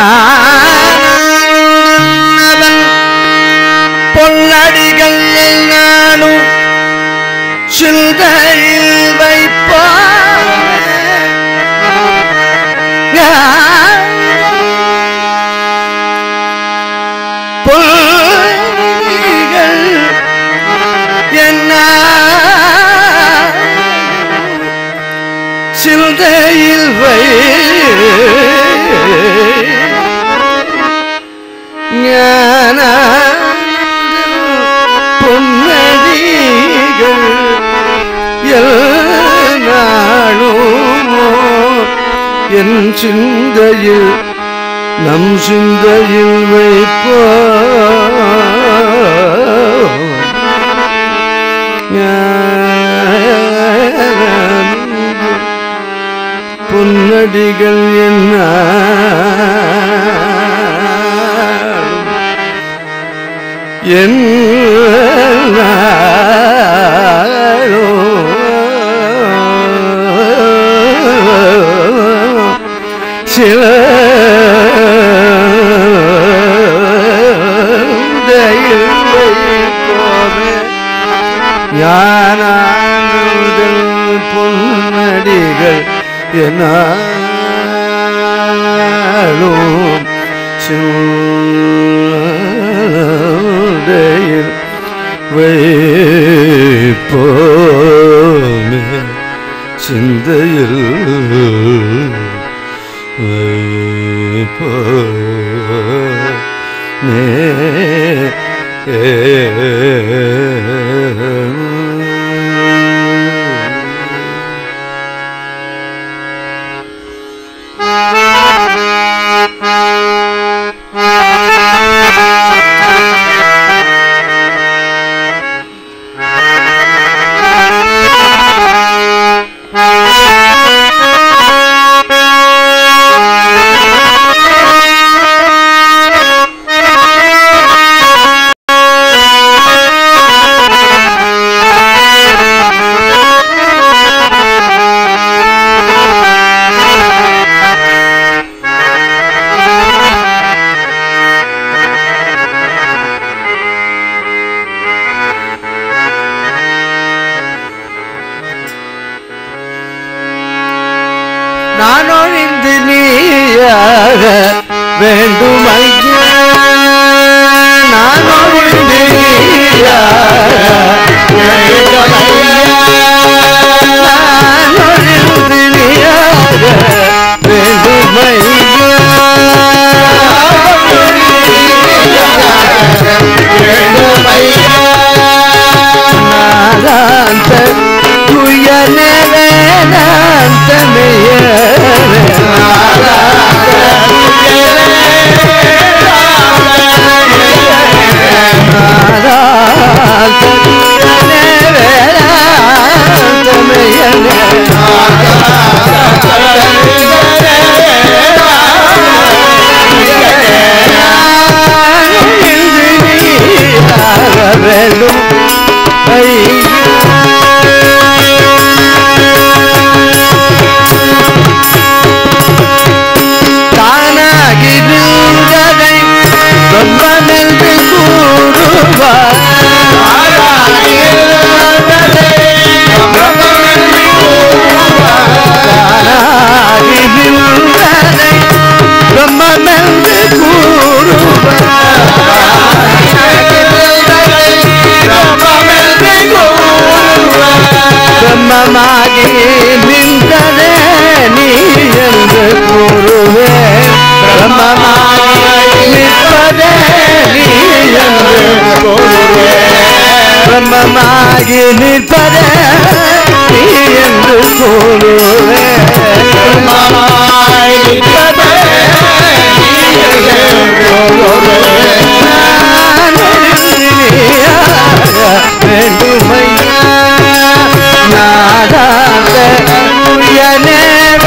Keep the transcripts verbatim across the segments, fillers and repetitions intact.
பொன்னடிகள் நானும் சிந்தையில் வைப்பார் பொன்னடிகள் என்ன சிந்தையில் வை ஞான பொன்னடிகள் நாளுமோ என் சிந்தையில் நம் சிந்தையில் வைப்போ பொன்னடிகள் என்ன என் சில ஞானங்கள் பொன்னடிகள் என்னாலும் சிந்தையில் வைப்போமே சிந்தையில் வைப்போமே நான் ஒழிந்து நீயாக வேண்டும் ஐயா நான் ஒழிந்து நீயாக வேண்டும் ஐயா நான் ஒழிந்து நீயாக வேண்டும் ஐயா வேண்டும் ஐயா நாதாந்த துயனே வேதாந்தமே பிரம்மமாகி நிற்பதே நீ என்று கூறுவே பிரம்மமாகி நிற்பதே நீ என்று கூறுவே வேண்டுமையா நாதாந்த உயனே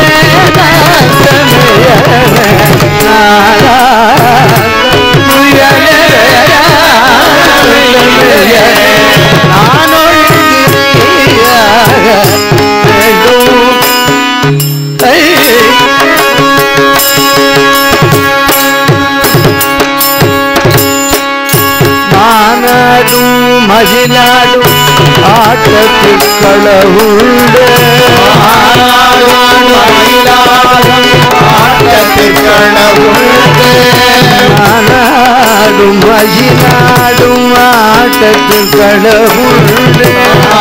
வேதாந்தமே நாதா உயனே வேண்டும் மகிழாடும் ஆட்டத்தில் களவுண்டு நானாடும் மகிழாடும் ஆட்டத்தில் களவுண்டு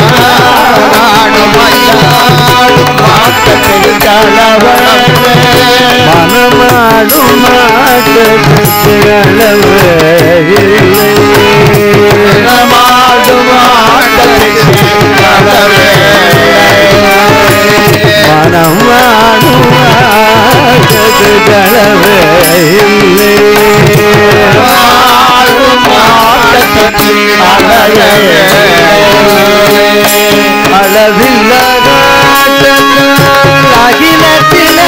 மனமாடும் ஆட்டத்தில் களவு இல்லை மனமாடும் ஆட்டத்தில் களவு மனமாடும் ஆட்டத்தில் களவு இல்லை அளவில்லாத அகிலத்தில்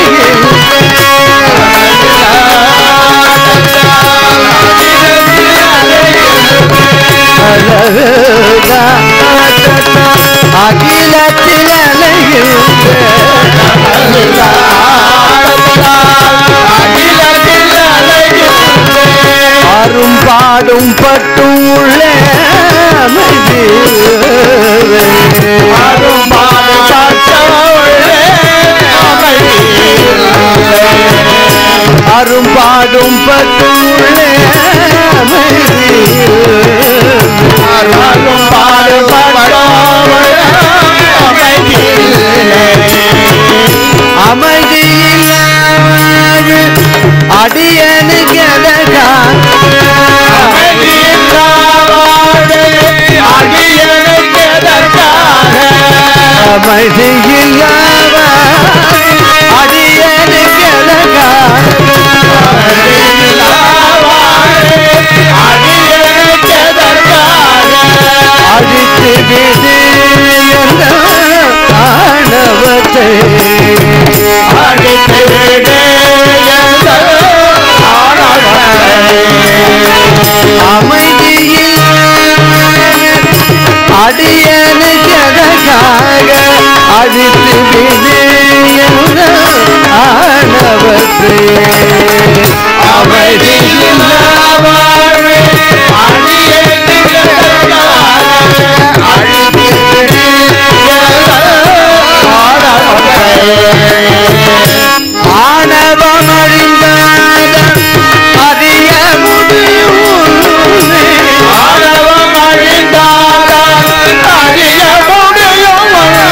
அகிலத்தில் அரும்பாடும் பட்டும் உள்ள அரும்பாடும் பட்டும் உள்ள அமைதியில் அடியனுக்கு அமைதியில் அடியனுக்கு அடித்து விடு ஆணவத்தை அடித்து விடு அமைதியில் அடியனுக்கு அடித்து விடு ஆணவத்தை அமைதியில் ஆணவம் அழிந்தாத அறிய முடியும் ஆணவம் அழிந்தாத அறிய முடியும்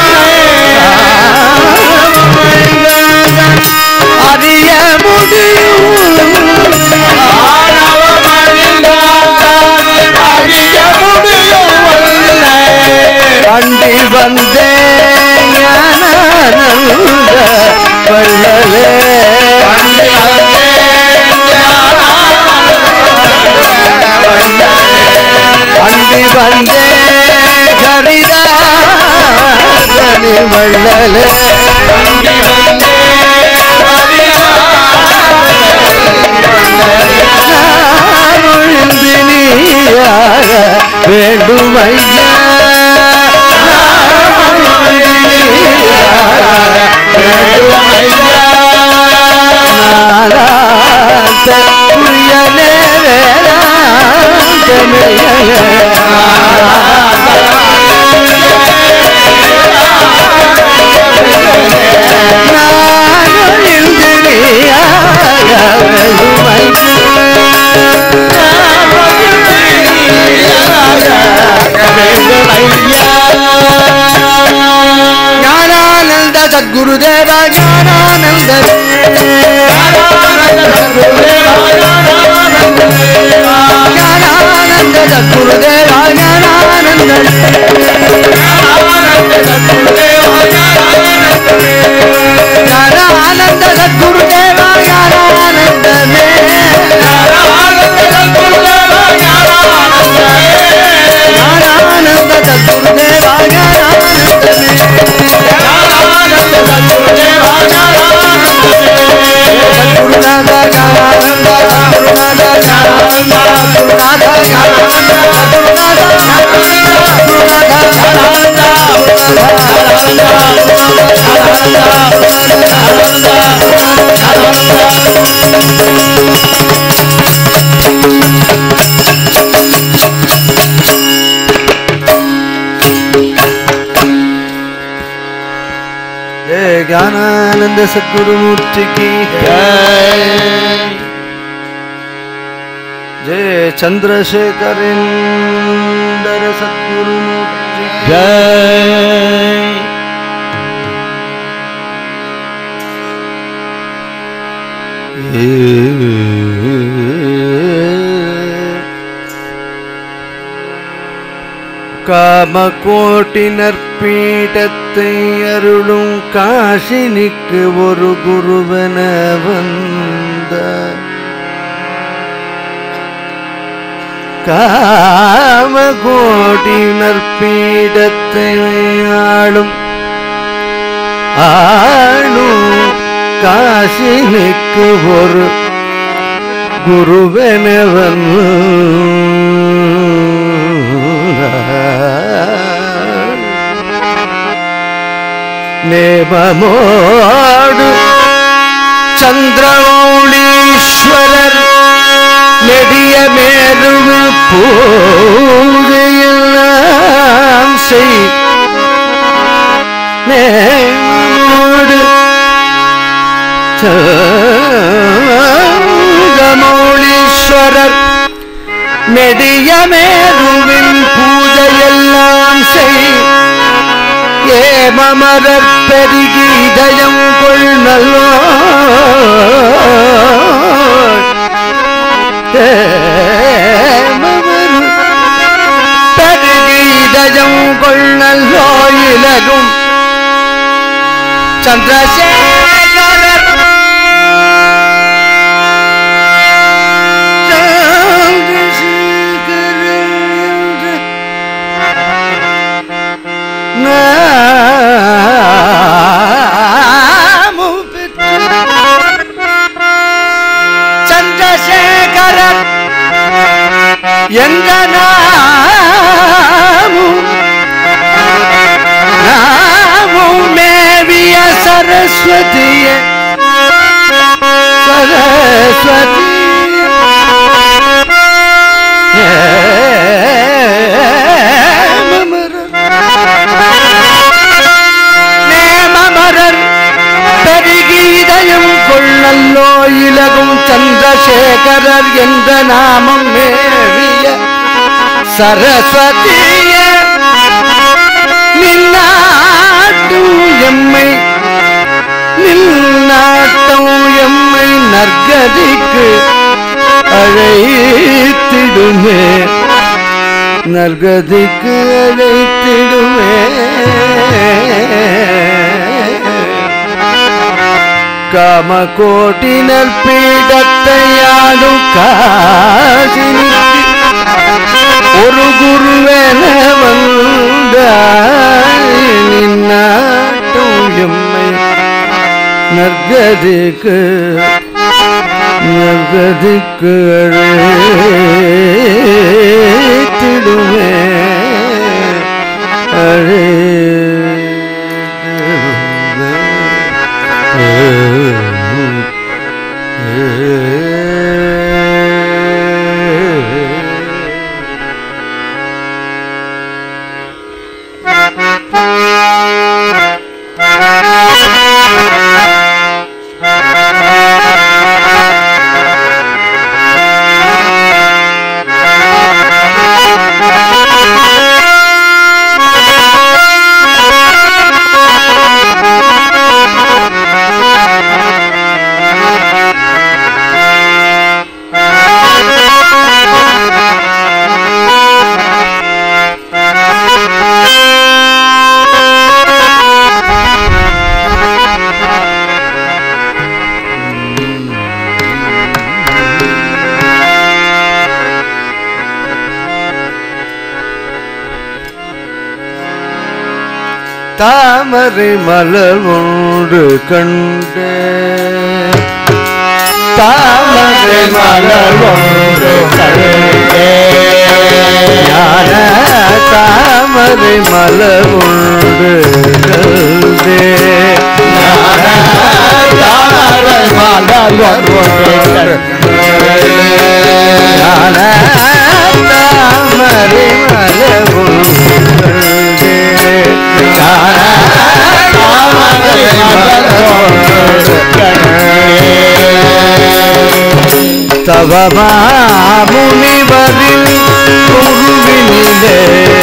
அறிய முடியும் ஆணவம் அழிந்தாத அறிய முடியும் அண்டி வந்தே ஞானானந்த வள்ளலே அண்டி வந்தே ஹரிதாசனி வள்ளலே ஒழிந்தினியாக வேண்டுமையா ஞானானந்த சத்குருதேவ ஞானானந்த ஞானானந்த சத்குருதேவ ஞானானந்த ஞானானந்த சத்குருதேவ ஞானானந்தமே ஞானானந்த சத்குருதேவ ஞானானந்தமே ज्ञानानंद सद्गुरुमूर्ति की जय। जय चंद्रशेखरेंद्र सद्गुरुमूर्ति जय। காமகோட்டினர் பீடத்தை அருளும் காசினிக்கு ஒரு குருவென வந்த காமகோட்டினர் பீடத்தை ஆளும் ஆளும் காசினிக்கு ஒரு குருவென வந்த நேமமோடு சந்திரமௌலீஸ்வரர் நெடிய மேருவு பூஜையெல்லாம் செய் நேமமோடு சந்திரமௌலீஸ்வரர் நெடிய மேருவின் பூஜையெல்லாம் செய் ஏமமரர் பெருகி இதயம் கொள்நல்லோ பெருகி இதயம் கொள்நல்லோ இலகும் சந்திரசேகரர் சந்திரசேகரர் என்ற நாமும் நாமும் மேவிய சரஸ்வதிய சரஸ்வதி நேமமரர் பெருகீதயம் கொள்ளல்லோ இலகும் சந்திரசேகரர் என்ற நாமம் மேவிய சரஸ்வதிய நின்னாட்டும் எம்மை நின்னாட்டும் எம்மை நற்கதிக்கு அழைத்திடுமே நற்கதிக்கு அழைத்திடுமே காமகோட்டினர் பீடத்தை ஆடும் காசினிக்கு ஒரு குருவென வந்த நின்னாட்டும் எம்மை நற்கதிக்கு நற்கதிக்கு அழைத்திடுமே தாமரை மலர் ஒன்று கண்டே தாமரை மலர் ஒன்று கண்டே ஞான தாமரை மலர் ஒன்று கண்டே ஞான தாமரை மலர் ஒன்று ஞான தாமரை மலர் ஒன்று தவமா முனிவரின் குருவினிலே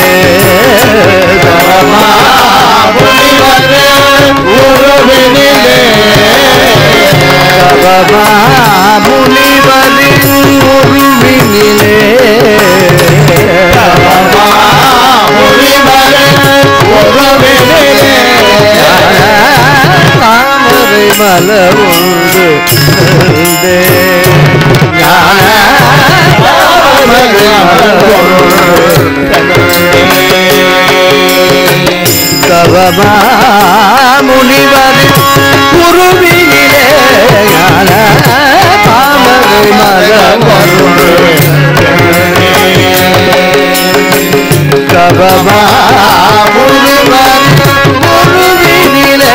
தவமா முனிவரின் குருவினிலே தவமா முனிவரின் குருவினிலே தவமா முனிவரின் குருவினிலே தாமரை மலர் ஒன்று தவமா முனிவரின் குருவினிலே தாமரை மலர் தவமா முனிவரின் குருவினிலே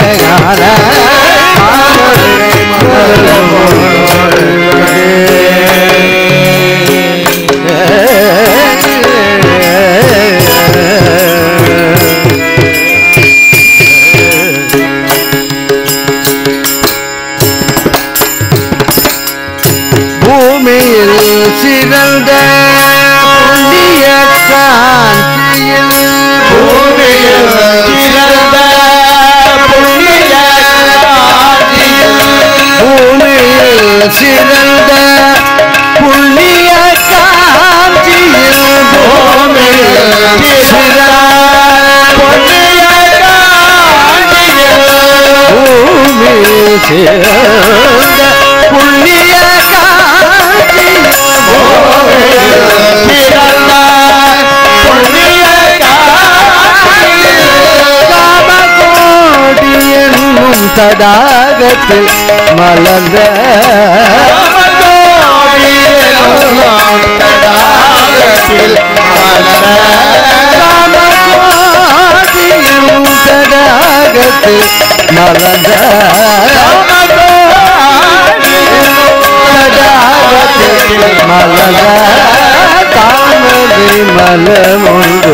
பூமியில் சிறந்த புண்ணிய காஞ்சியில் பூமியில் சிறந்த புண்ணிய காஞ்சியில் பூமியில் சிறந்த புண்ணிய காஞ்சியில் பூமியில் சிறந்த புண்ணிய காஞ்சியில் பூமியில் சிறந்த புண்ணிய தடாகத்தில் மலர்ந்த தடாகத்தில் தடாகத்தில் மலர்ந்த தடாகத்தில் மலர்ந்த தாமரை மலர் ஒன்று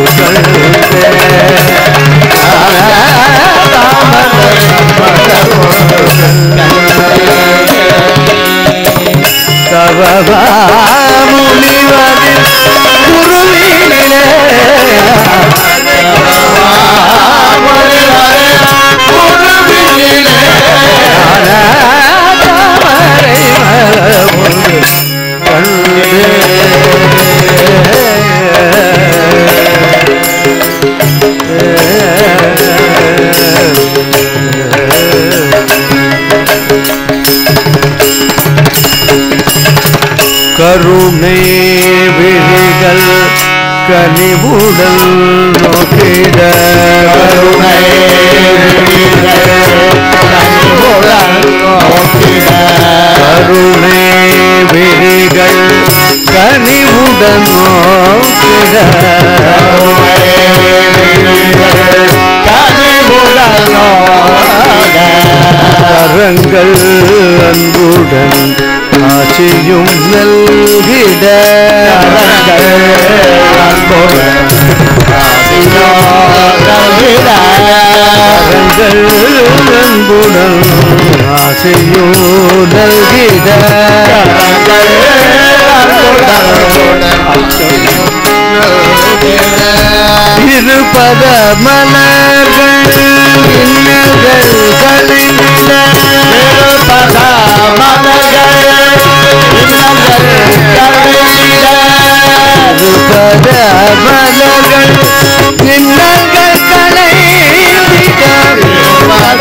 தவமா முனிவரின் குருவினிலே குருவினிலே தாமரை மலர் ஒன்று கருணை விழிகள் கனிவுடல் நோக்கிட கருணை கருணை விழிகள் கனிவுடன் நோக்கிட கரங்கள் அன்புடன் ஆட்சியும் நல்கிட கரங்கள் அன்புடன் ஆசையும் நல்கிட இருபத மலர்கள் இன்னல்கள் கழிந்திட இருபத மலர்கள் இருபத மலர்கள் இன்னல்கள் களைந்திட இருபத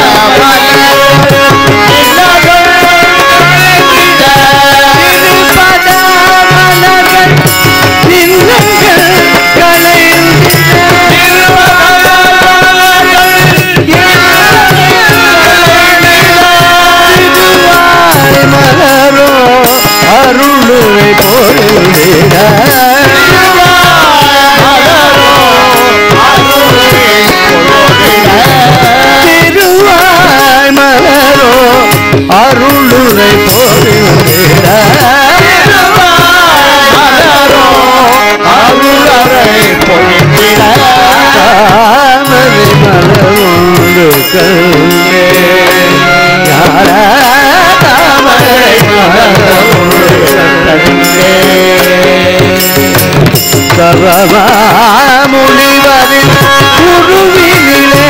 அருளுரை பொருளிட திருவாய் மலரோ அருளுரை பொருளிட அருளரை பொருளிட தாமரை மலரோடு கண்டே முனிவரின் குருவினிலே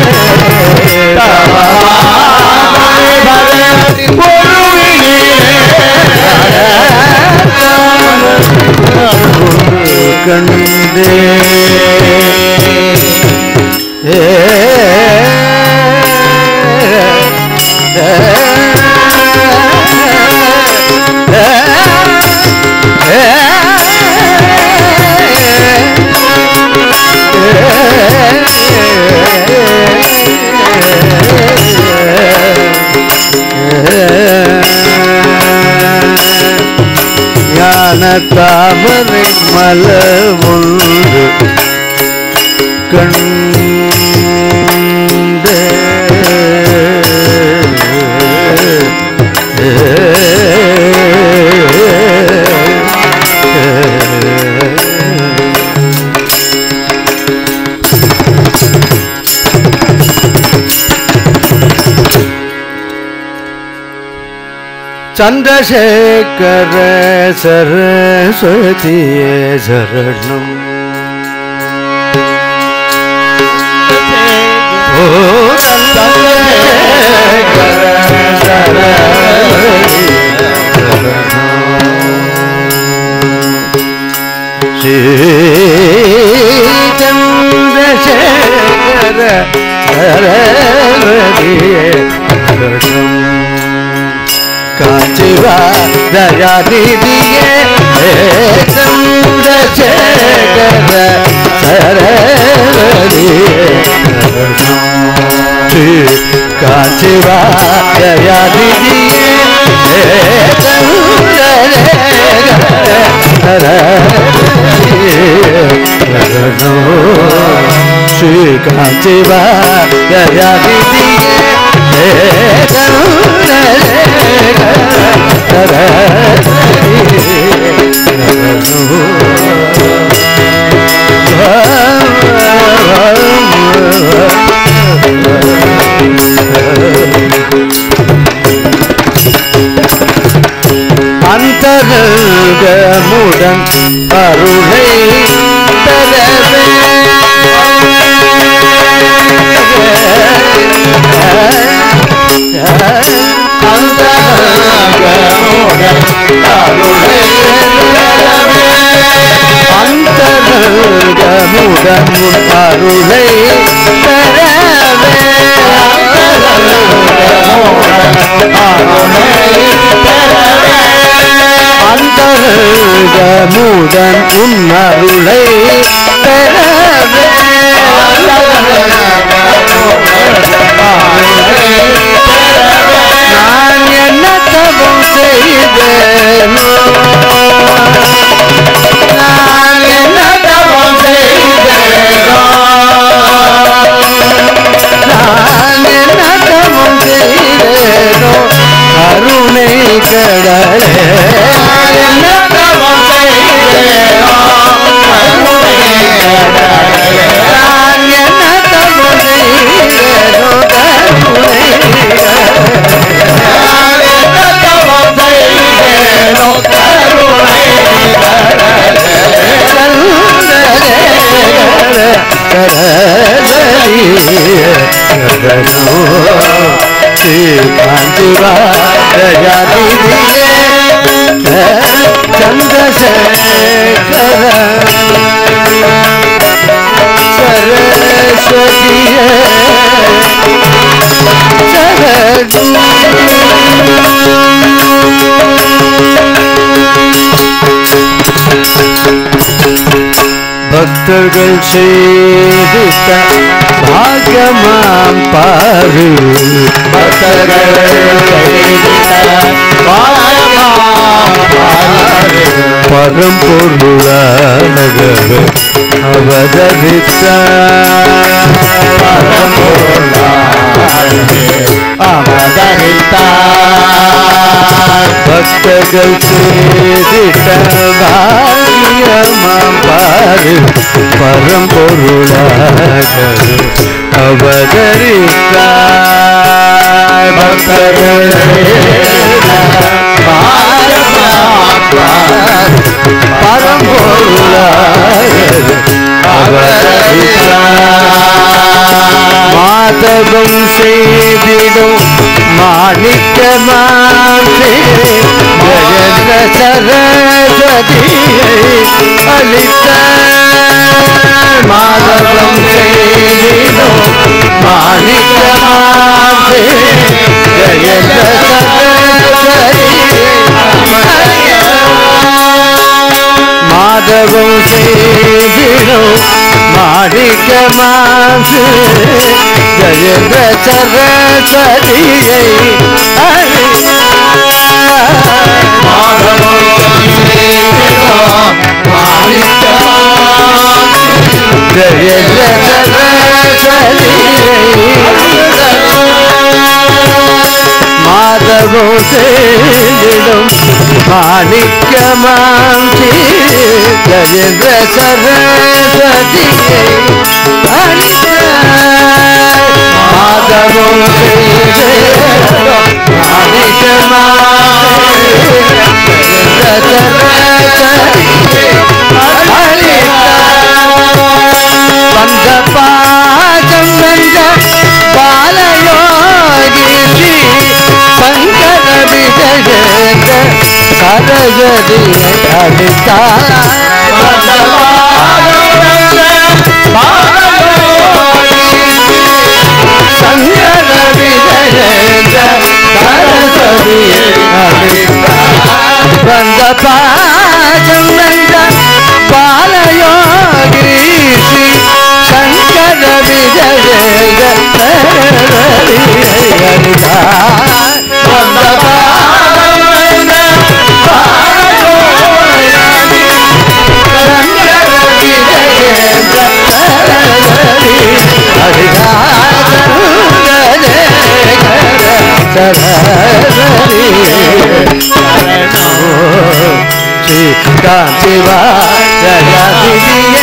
கண்டே ஞான தாமரை மலர் ஒன்று கண்டே சந்திரசேகர சரஸ்வதியே சரணம் ஓ சந்திரசேகர சரஸ்வதியே ஸ்ரீ சந்திரசேகர சரஸ்வதியே சரணம் காஞ்சிவா தயாநிதியே சந்திரசேகர சரஸ்வதியே ஸ்ரீ காஞ்சிவா தயாநிதியே சந்திரசேகர ஸ்ரீ காஞ்சிவா தயாநிதியே அந்தரங்கமுடன் அருளை தரவே அந்தரங்கமுடன் அருளை அந்தரங்கமுடன் அருளை அந்தரங்கமுடன் உன்னருளை பெறவே நான் என்ன தவம் செய்தேனோ நான் என்ன தவம் செய்தேனோ நான் என்ன தவம் செய்தேனோ கருணை கடலே என்ன தவம் செய்தேனோ கருணை கடலே நான் என்ன தவம் செய்தேனோ கருணை நான் என்ன தவம் செய்தேனோ கருணை ஸ்ரீ காஞ்சிவா தயாநிதியே சந்திரசேகர சரஸ்வதியே பக்தர்கள் செய்திட்ட பாகமாம் பாரு பக்தர்கள் செய்திட்ட பாகமாம் பாரு பரம்பொருளாக அவதரித்த அவதரித்தார் பக்தர்கள் செய்திட்ட பாகியமாம் பாரு பரம்பொருளாக அவதரித்தார் பக்தர்களே பரம்பொருளாய் அவதரித்தார் மாதவம் செய்திடும் மாணிக்கமாசே ஜெயந்த சரஸ்வதியை அளித்தார் மாதவம் செய்திடும் மாணிக்கமாசே ஜெயந்த சரஸ்வதியை மாதவம் செய்திடும் மாணிக்கமாசே ஜெயந்த சரஸ்வதியை மாதவோ சேடும் மாணிக்கமாந்தி கஜேந்திர சரஸ்வதியை மாதவோ சேடும் மாணிக்கமாந்தி கஜேந்திர சரஸ்வதியை வந்த பாதம் வென்ற பாலயோகி ஸ்ரீ சங்கர விஜயேந்திர சரஸ்வதியை அளித்தார் வந்த பாதம் வென்ற பாலயோகி சங்கர விஜயேந்திர சரஸ்வதியை அளித்தார் வந்த பாதம் வென்ற பாலயோகி ஸ்ரீ சங்கர விஜயேந்திர சரஸ்வதியை அளித்தார் வந்த பாதம் வென்ற பாலயோகி சங்கர விஜயேந்திர சரஸ்வதியை அளித்தார் சரஸ்வதி ஸ்ரீ காந்திவாய